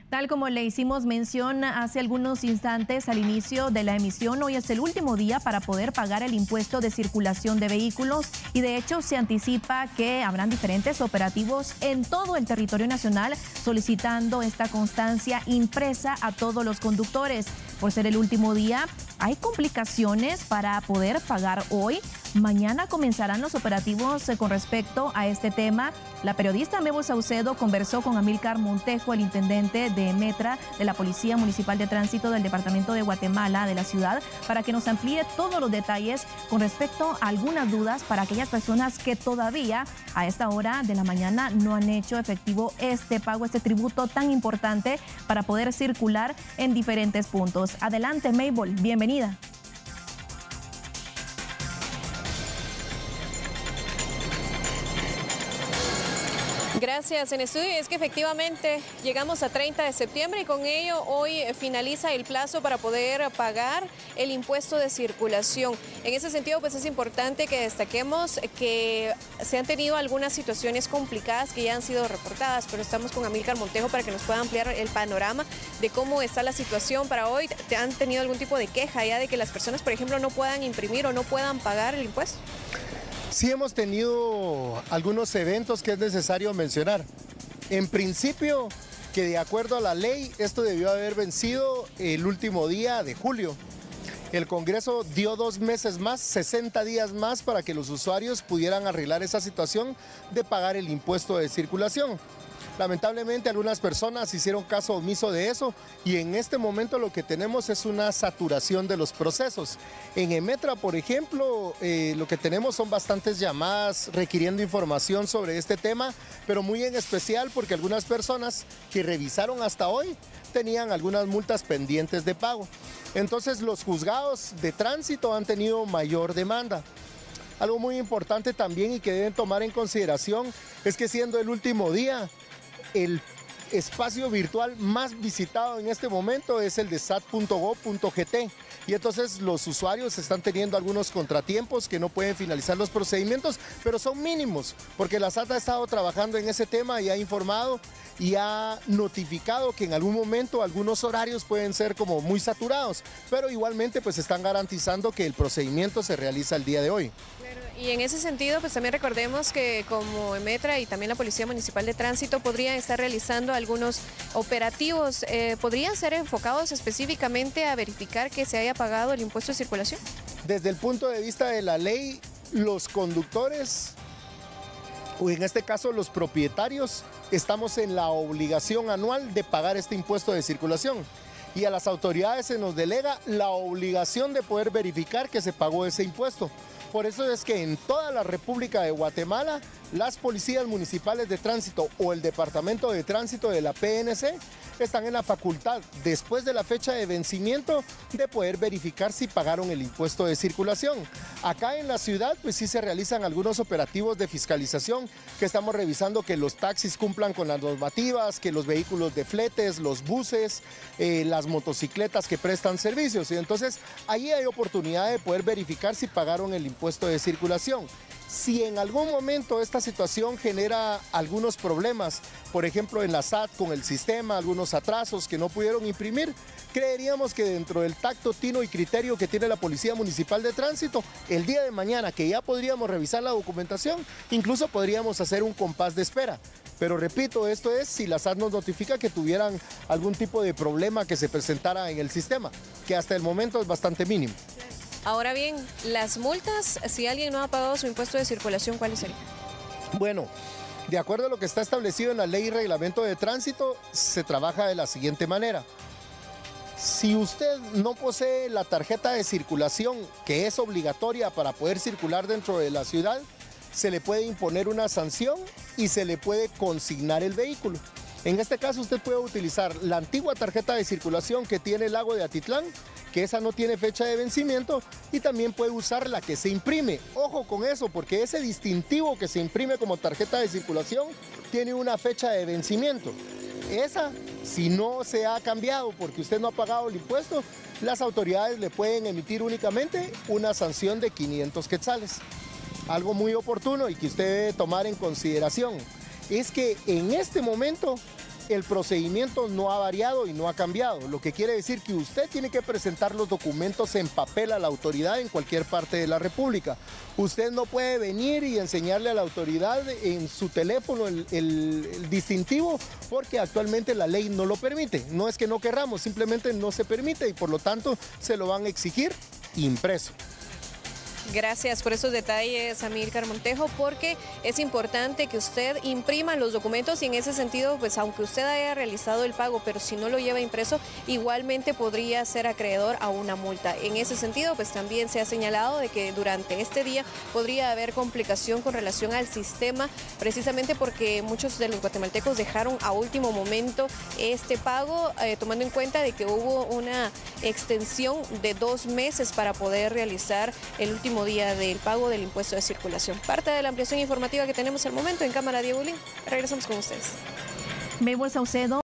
Tal como le hicimos mención hace algunos instantes al inicio de la emisión, hoy es el último día para poder pagar el impuesto de circulación de vehículos y de hecho se anticipa que habrán diferentes operativos en todo el territorio nacional solicitando esta constancia impresa a todos los conductores. Por ser el último día, hay complicaciones para poder pagar hoy. Mañana comenzarán los operativos con respecto a este tema. La periodista Mebo Saucedo conversó con Amílcar Montejo, el intendente de Metra de la Policía Municipal de Tránsito del Departamento de Guatemala de la ciudad, para que nos amplíe todos los detalles con respecto a algunas dudas para aquellas personas que todavía a esta hora de la mañana no han hecho efectivo este pago, este tributo tan importante para poder circular en diferentes puntos. Adelante, Mabel, bienvenida. Gracias. En estudio es que efectivamente llegamos a 30 de septiembre y con ello hoy finaliza el plazo para poder pagar el impuesto de circulación. En ese sentido, pues es importante que destaquemos que se han tenido algunas situaciones complicadas que ya han sido reportadas, pero estamos con Amílcar Montejo para que nos pueda ampliar el panorama de cómo está la situación para hoy. ¿Te han tenido algún tipo de queja ya de que las personas, por ejemplo, no puedan imprimir o no puedan pagar el impuesto? Sí hemos tenido algunos eventos que es necesario mencionar. En principio, que de acuerdo a la ley, esto debió haber vencido el último día de julio. El Congreso dio 2 meses más, 60 días más para que los usuarios pudieran arreglar esa situación de pagar el impuesto de circulación. Lamentablemente algunas personas hicieron caso omiso de eso y en este momento lo que tenemos es una saturación de los procesos. En Emetra, por ejemplo, lo que tenemos son bastantes llamadas requiriendo información sobre este tema, pero muy en especial porque algunas personas que revisaron hasta hoy tenían algunas multas pendientes de pago. Entonces los juzgados de tránsito han tenido mayor demanda. Algo muy importante también y que deben tomar en consideración es que siendo el último día, el espacio virtual más visitado en este momento es el de sat.gov.gt y entonces los usuarios están teniendo algunos contratiempos que no pueden finalizar los procedimientos, pero son mínimos porque la SAT ha estado trabajando en ese tema y ha informado y ha notificado que en algún momento algunos horarios pueden ser como muy saturados, pero igualmente pues están garantizando que el procedimiento se realiza el día de hoy. Y en ese sentido, pues también recordemos que como Emetra y también la Policía Municipal de Tránsito podrían estar realizando algunos operativos, ¿podrían ser enfocados específicamente a verificar que se haya pagado el impuesto de circulación? Desde el punto de vista de la ley, los conductores, o en este caso los propietarios, estamos en la obligación anual de pagar este impuesto de circulación. Y a las autoridades se nos delega la obligación de poder verificar que se pagó ese impuesto. Por eso es que en toda la República de Guatemala, las policías municipales de tránsito o el departamento de tránsito de la PNC están en la facultad, después de la fecha de vencimiento, de poder verificar si pagaron el impuesto de circulación. Acá en la ciudad, pues sí se realizan algunos operativos de fiscalización, que estamos revisando que los taxis cumplan con las normativas, que los vehículos de fletes, los buses, las motocicletas que prestan servicios. Y entonces, ahí hay oportunidad de poder verificar si pagaron el impuesto de circulación. Si en algún momento esta situación genera algunos problemas, por ejemplo en la SAT con el sistema, algunos atrasos que no pudieron imprimir, creeríamos que dentro del tacto, tino y criterio que tiene la Policía Municipal de Tránsito, el día de mañana que ya podríamos revisar la documentación, incluso podríamos hacer un compás de espera. Pero repito, esto es si la SAT nos notifica que tuvieran algún tipo de problema que se presentara en el sistema, que hasta el momento es bastante mínimo. Ahora bien, las multas, si alguien no ha pagado su impuesto de circulación, ¿cuáles serían? Bueno, de acuerdo a lo que está establecido en la Ley y Reglamento de Tránsito, se trabaja de la siguiente manera. Si usted no posee la tarjeta de circulación, que es obligatoria para poder circular dentro de la ciudad, se le puede imponer una sanción y se le puede consignar el vehículo. En este caso usted puede utilizar la antigua tarjeta de circulación que tiene el Lago de Atitlán, que esa no tiene fecha de vencimiento, y también puede usar la que se imprime. Ojo con eso, porque ese distintivo que se imprime como tarjeta de circulación tiene una fecha de vencimiento. Esa, si no se ha cambiado porque usted no ha pagado el impuesto, las autoridades le pueden emitir únicamente una sanción de 500 quetzales. Algo muy oportuno y que usted debe tomar en consideración es que en este momento el procedimiento no ha variado y no ha cambiado, lo que quiere decir que usted tiene que presentar los documentos en papel a la autoridad en cualquier parte de la República. Usted no puede venir y enseñarle a la autoridad en su teléfono el distintivo, porque actualmente la ley no lo permite. No es que no querramos, simplemente no se permite y por lo tanto se lo van a exigir impreso. Gracias por esos detalles, Amílcar Montejo, porque es importante que usted imprima los documentos y en ese sentido, pues aunque usted haya realizado el pago, pero si no lo lleva impreso, igualmente podría ser acreedor a una multa. En ese sentido, pues también se ha señalado de que durante este día podría haber complicación con relación al sistema, precisamente porque muchos de los guatemaltecos dejaron a último momento este pago, tomando en cuenta de que hubo una extensión de 2 meses para poder realizar el último día del pago del impuesto de circulación. Parte de la ampliación informativa que tenemos al momento en Cámara Diego Ulín. Regresamos con ustedes. Mabel Saucedo.